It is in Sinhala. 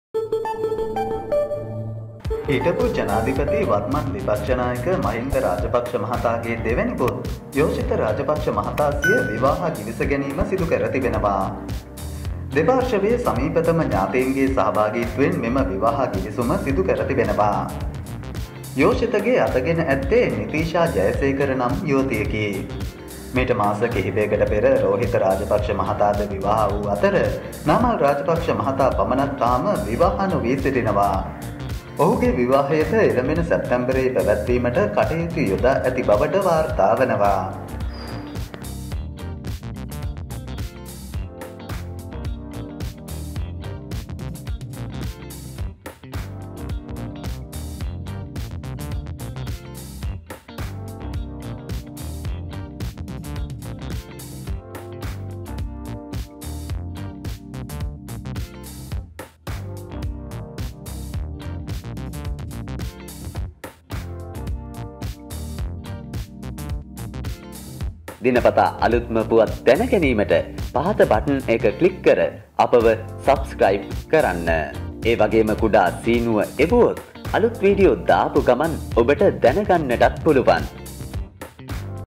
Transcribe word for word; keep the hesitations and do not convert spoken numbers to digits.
හිටපු ජනාධිපති වත්මන් විපක්ෂ නායක මහින්ද රාජපක්ෂ මහතාගේ දෙවැනි පුත් යෝෂිත රාජපක්ෂ මහතා සිය විවාහ ගිවිස ගැනීම සිදු කර තිබෙනවා. දෙපාර්ශ්වයේ සමීපතම ඥාතීන්ගේ සහභාගීත්වයෙන් මෙම විවාහ ගිවිසුම සිදු කර තිබෙනවා. යෝෂිතගේ අතගෙන ඇත්තේ නිතීෂා ජයසේකර නම් යුවතියකි. මීට මාස කිහිපයකට පෙර රෝහිත රාජපක්ෂ මහතාද විවාහ වූ අතර නාමල් රාජපක්ෂ මහතා පමණක් තාම විවාහ නොවී සිටිනවා. ඔහුගේ විවාහයට එළඹෙන සැප්තැම්බරයේ පැවැත්වීමට කටයුතු යොදා ඇති බවට වාර්තා වනවා. දිනපතා අලුත්ම පුවත් දැන ගැනීමට පහත බටන් එක ක්ලික් කර අපව සබ්ස්ක්‍රයිබ් කරන්න. ඒ වගේම කුඩා සීනුව එවුවොත් අලුත් වීඩියෝ දාපු ගමන් ඔබට දැනගන්නටත් පුළුවන්.